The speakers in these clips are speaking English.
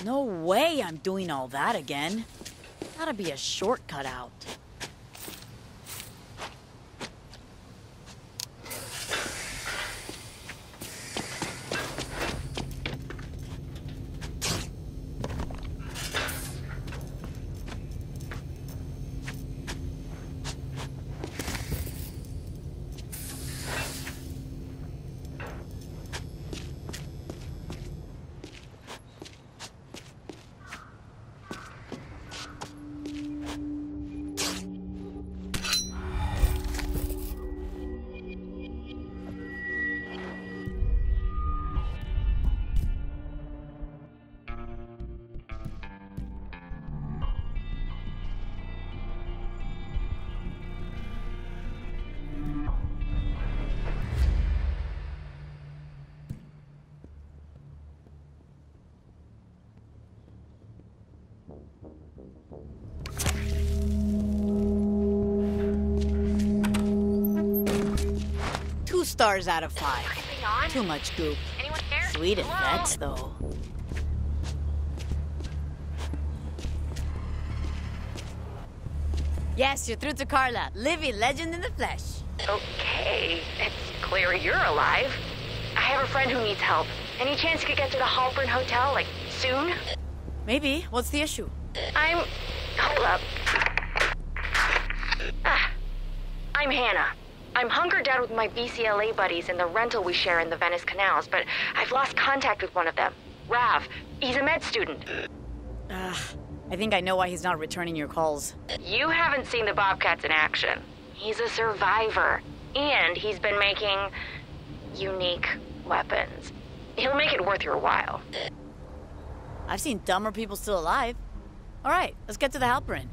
No way I'm doing all that again. Gotta be a shortcut out. Stars out of 5. Too much goop. Sweet effects, though. Yes, you're through to Carla. Livy, legend in the flesh. Okay, it's clear you're alive. I have a friend who needs help. Any chance you could get to the Halpern Hotel, like, soon? Maybe. What's the issue? Hold up. I'm Hannah. I'm hunkered down with my BCLA buddies in the rental we share in the Venice canals, but I've lost contact with one of them. Rav. He's a med student. I think I know why he's not returning your calls. You haven't seen the Bobcats in action. He's a survivor, and he's been making unique weapons. He'll make it worth your while. I've seen dumber people still alive. All right, let's get to the Halperin.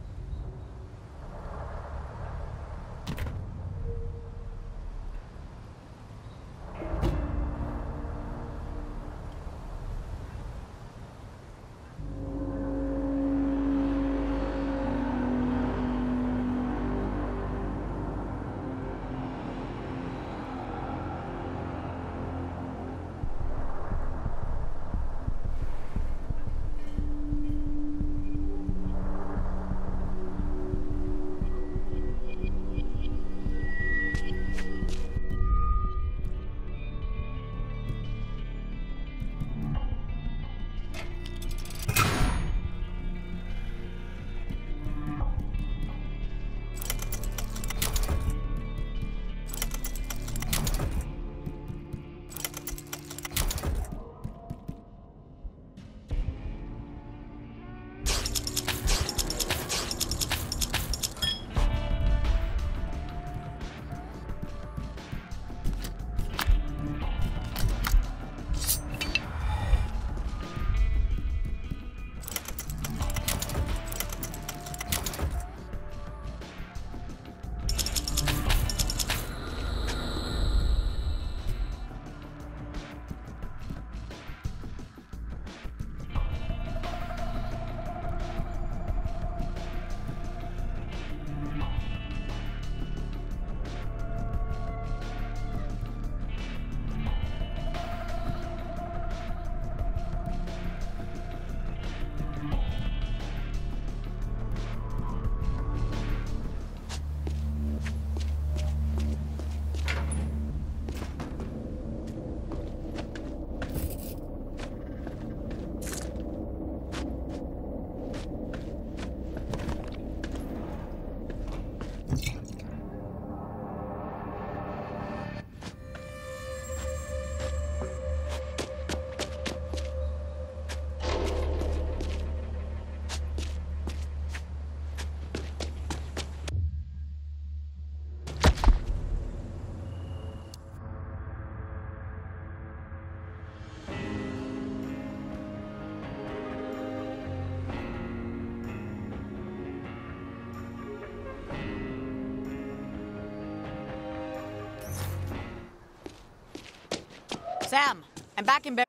Sam, I'm back in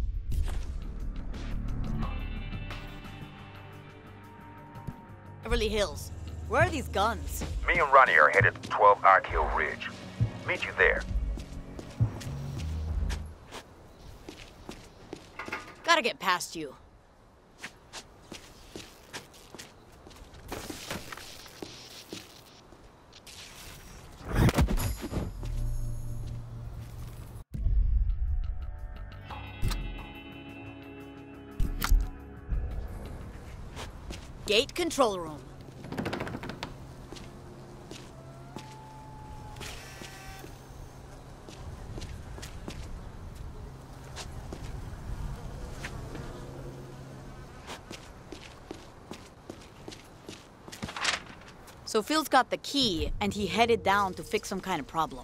Beverly Hills. Where are these guns? Me and Ronnie are headed to 12 Ark Hill Ridge. Meet you there. Gotta get past you. Gate control room. So Phil's got the key, and he headed down to fix some kind of problem.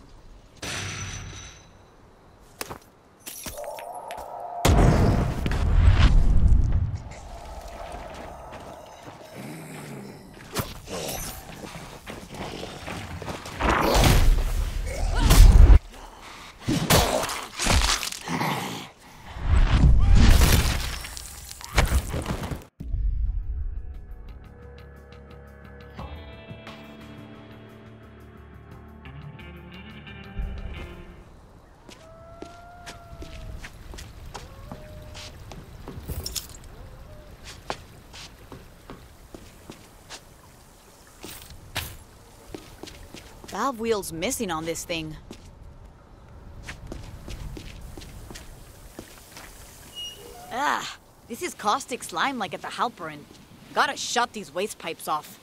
Valve wheel's missing on this thing. Ah, this is caustic slime like at the Halperin. Gotta shut these waste pipes off.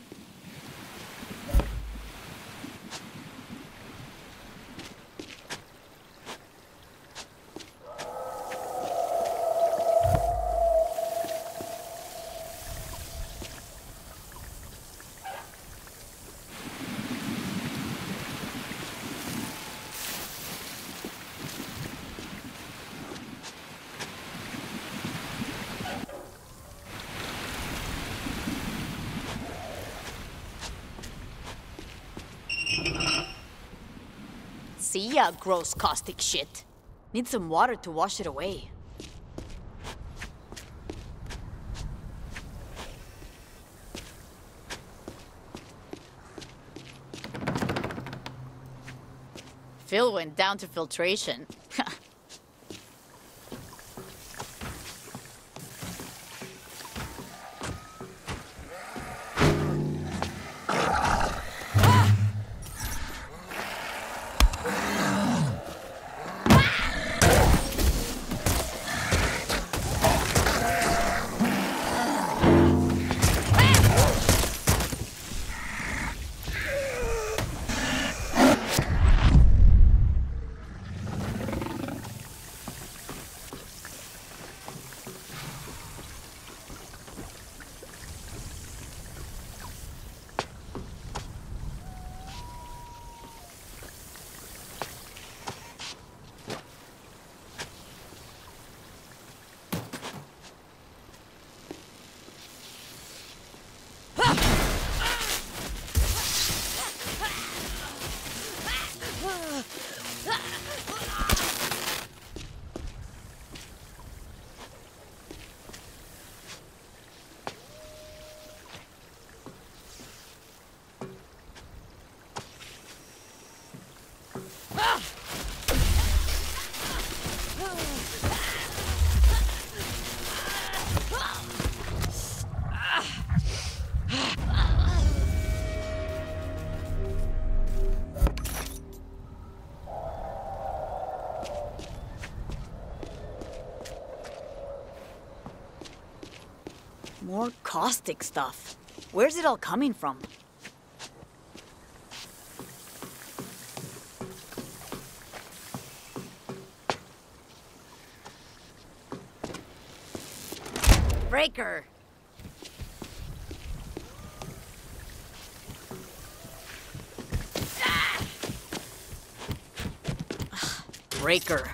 See ya, gross caustic shit. Need some water to wash it away. Phil went down to filtration. More caustic stuff. Where's it all coming from? Breaker! Breaker.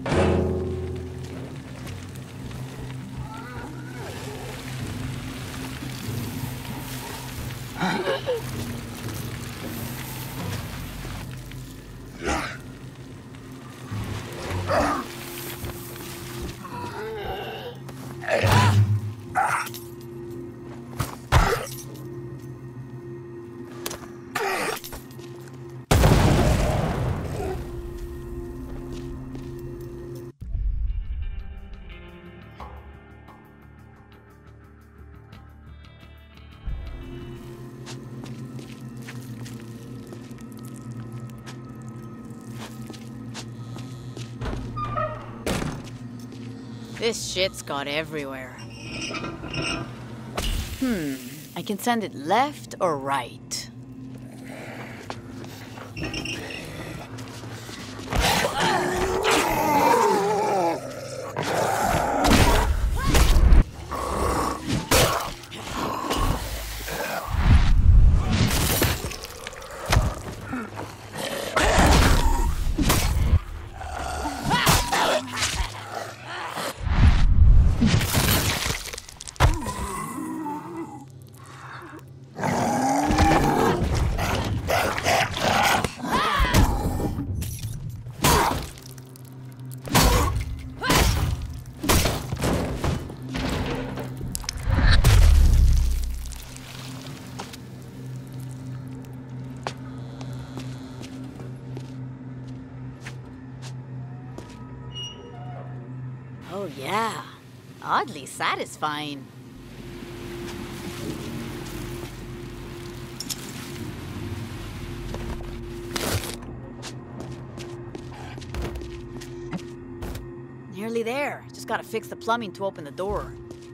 This shit's got everywhere. I can send it left or right. Oh yeah, oddly satisfying. Nearly there. Just gotta fix the plumbing to open the door.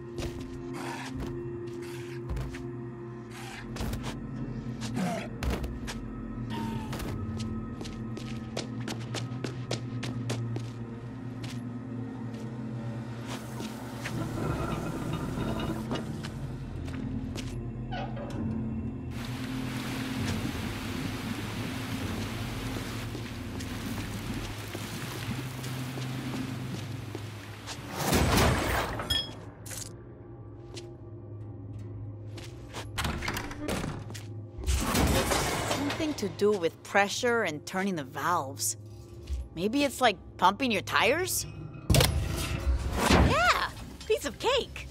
Something to do with pressure and turning the valves. Maybe it's like pumping your tires? Yeah! Piece of cake!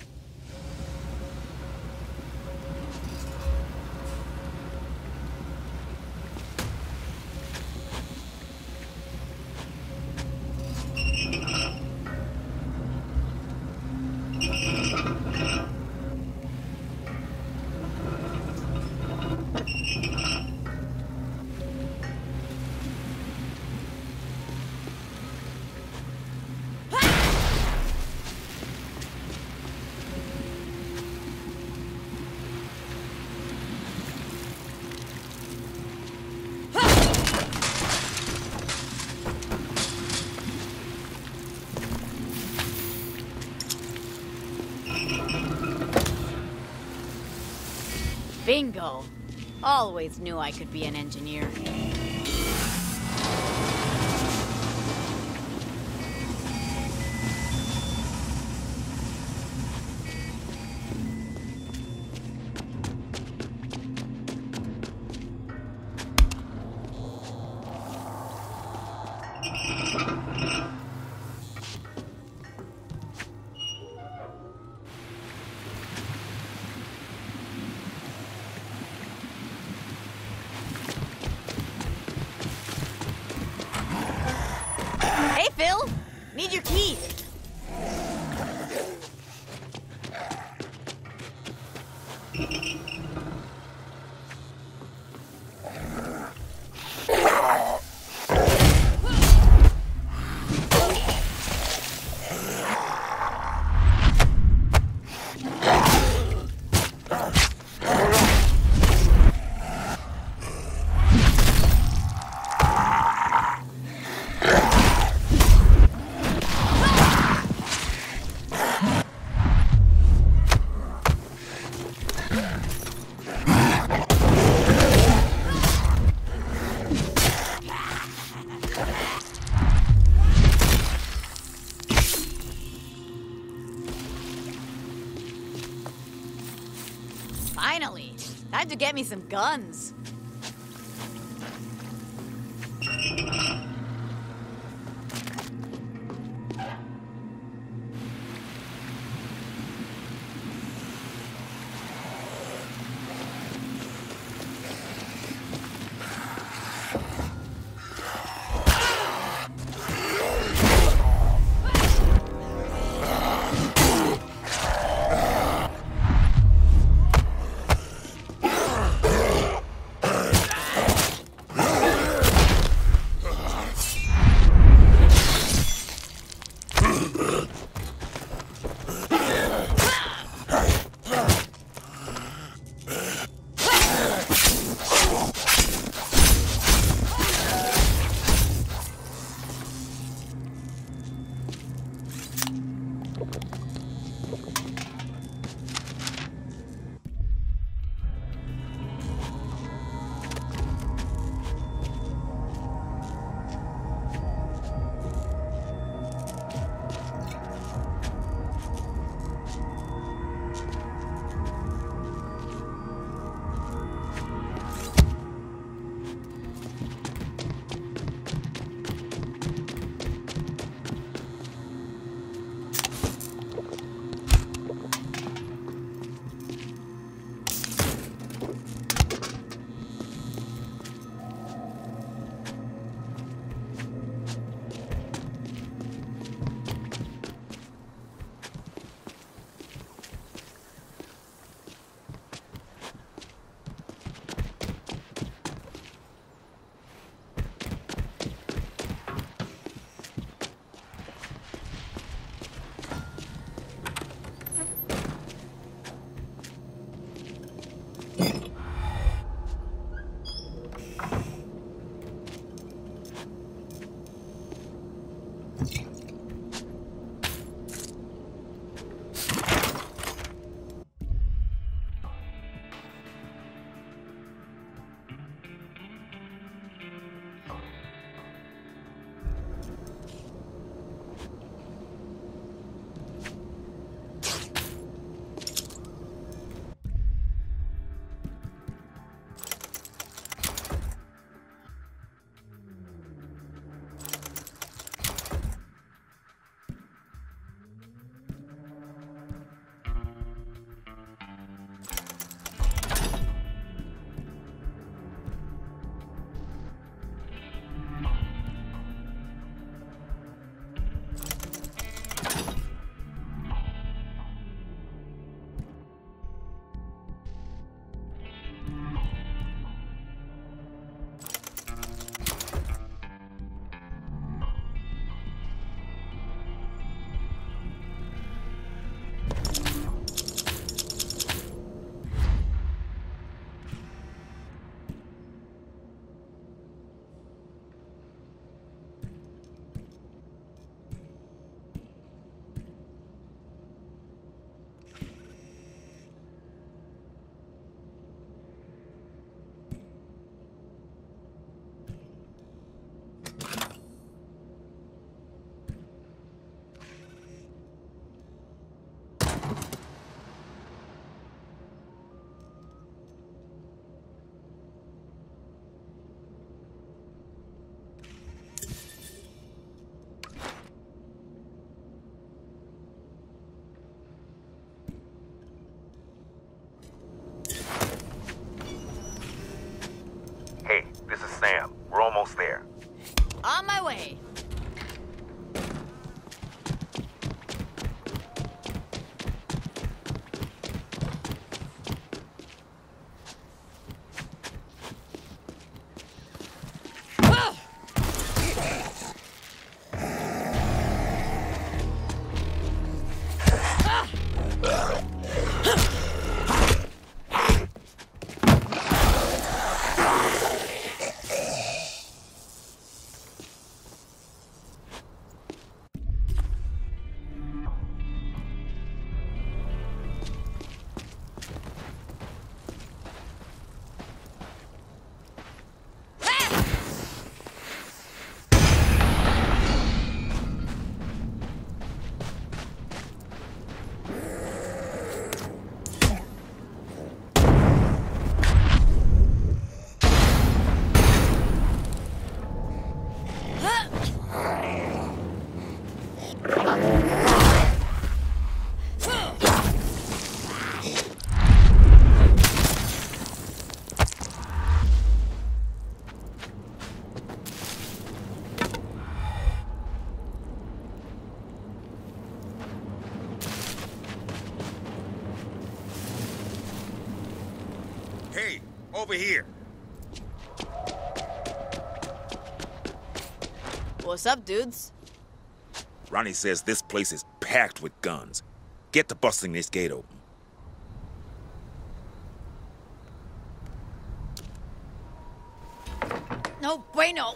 Bingo! Always knew I could be an engineer. Hey, Phil! Need your keys. Time to get me some guns. Over here. What's up, dudes? Ronnie says this place is packed with guns. Get to busting this gate open. No bueno.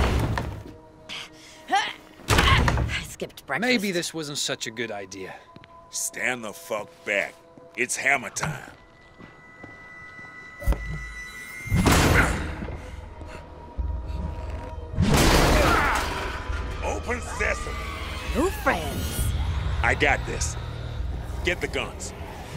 I skipped breakfast. Maybe this wasn't such a good idea. Stand the fuck back. It's hammer time. Open sesame. New friends. I got this. Get the guns.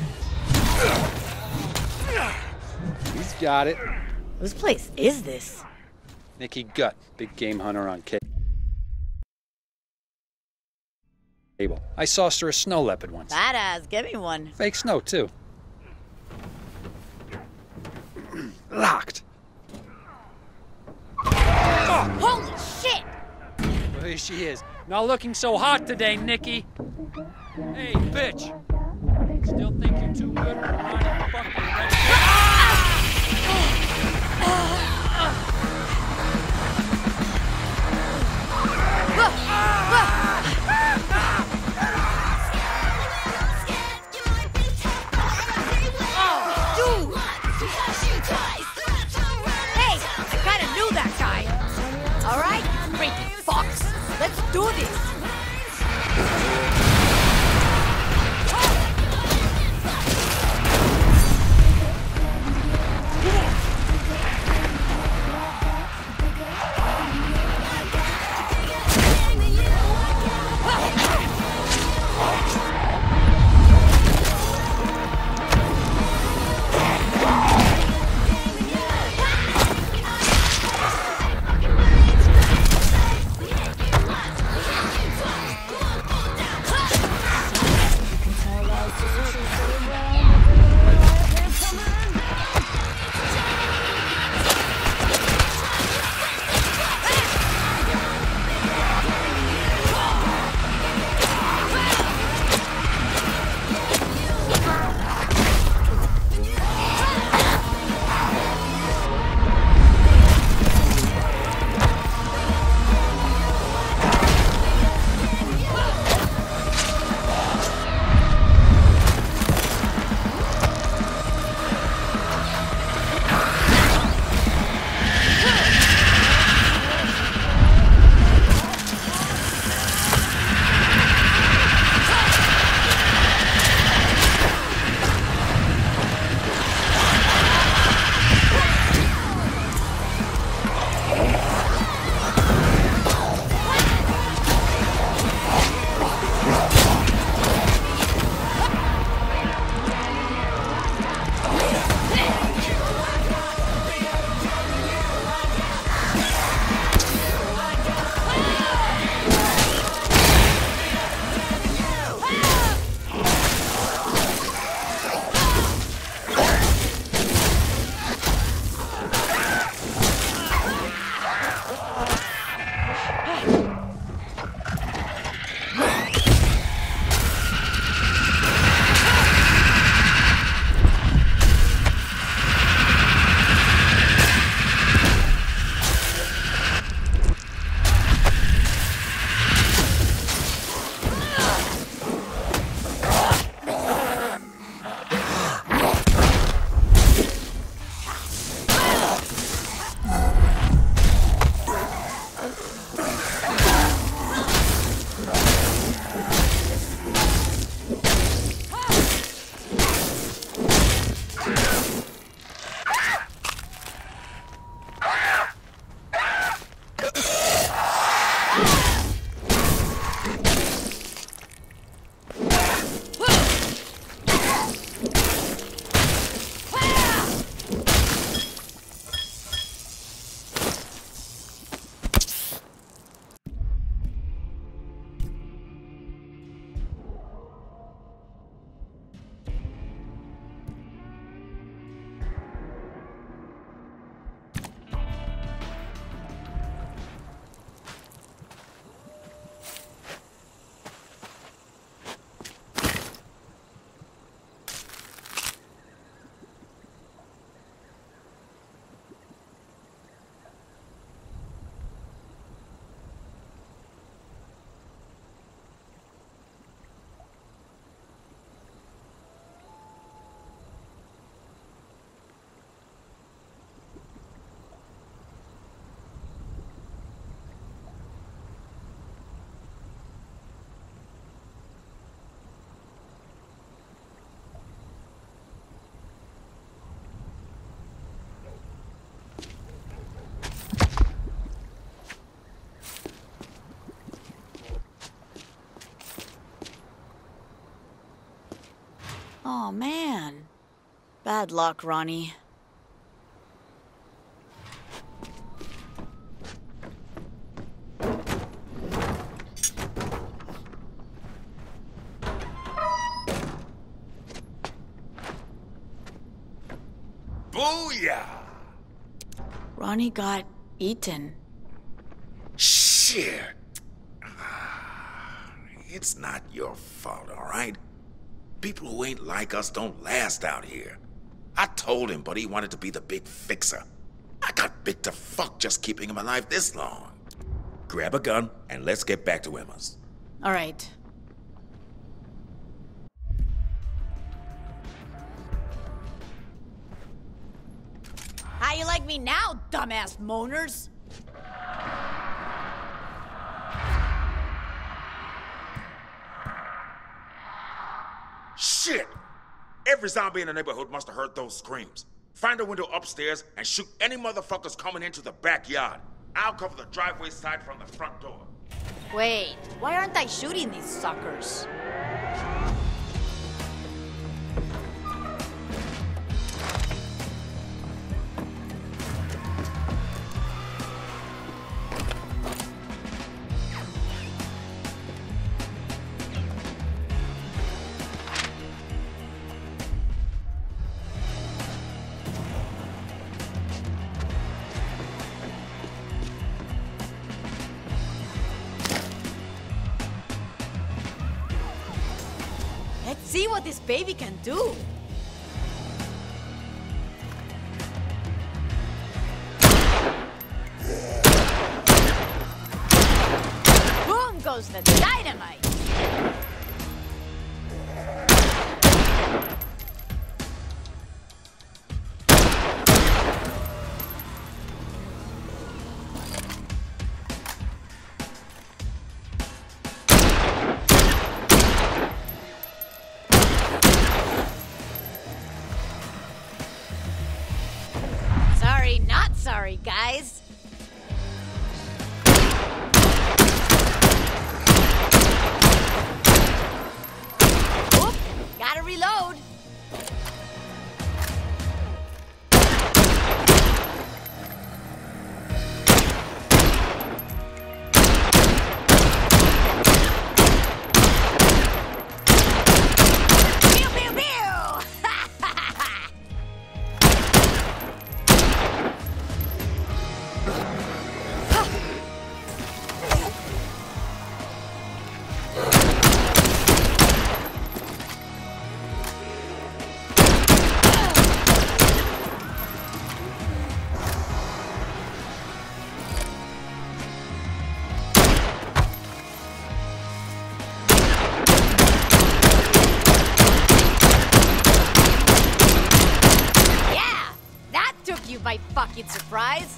He's got it. Whose place is this? Nikki Gutt, big game hunter on cable. I sauced her a snow leopard once. Badass, give me one. Fake snow, too. Locked. Holy shit! Well, here she is. Not looking so hot today, Nikki. Hey, bitch. Still think you're too good for Ronnie fucking Red? Hey, I kinda knew that guy. All right, you freaking fucks. Let's do this. Oh, man. Bad luck, Ronnie. Booyah! Ronnie got eaten. Shit! It's not your fault, all right? People who ain't like us don't last out here. I told him, but he wanted to be the big fixer. I got bit to fuck just keeping him alive this long. Grab a gun, and let's get back to Emma's. All right. How you like me now, dumbass moaners? Shit! Every zombie in the neighborhood must have heard those screams. Find a window upstairs and shoot any motherfuckers coming into the backyard. I'll cover the driveway side from the front door. Wait, why aren't I shooting these suckers? Let's see what this baby can do. Boom goes the dynamite. Sorry, not sorry, guys. Oop, gotta reload. Pew, pew, pew! Yeah, that took you by fucking surprise.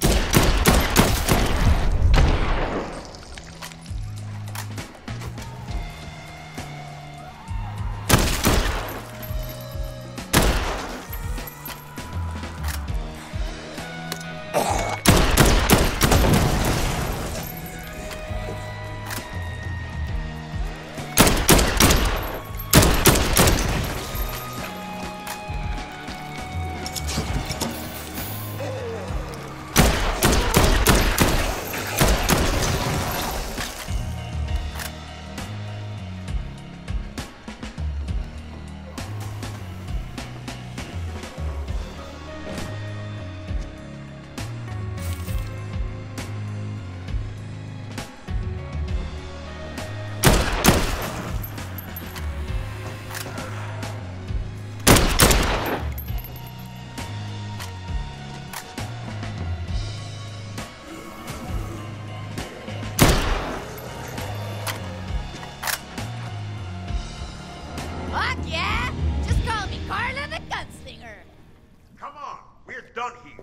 Fuck yeah! Just call me Carla the Gunslinger. Come on, we're done here.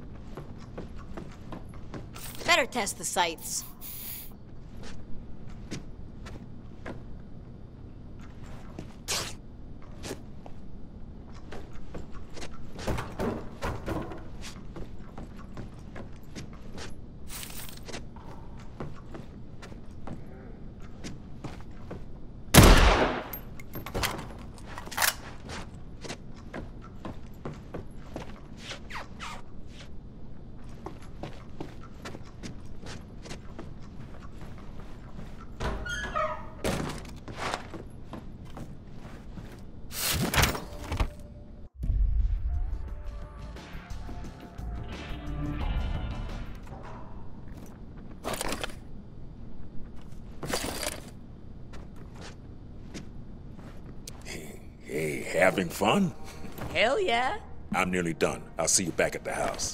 Better test the sights. having fun? Hell yeah. I'm nearly done. I'll see you back at the house.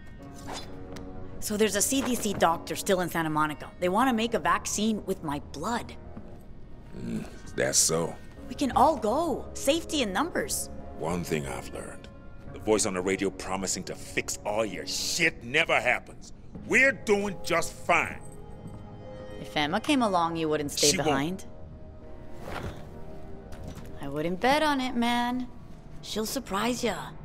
So there's a CDC doctor still in Santa Monica. They want to make a vaccine with my blood. That's so. We can all go. Safety in numbers. One thing I've learned. The voice on the radio promising to fix all your shit never happens. We're doing just fine. If Emma came along, you wouldn't stay She won't. behind. I wouldn't bet on it, man. She'll surprise ya.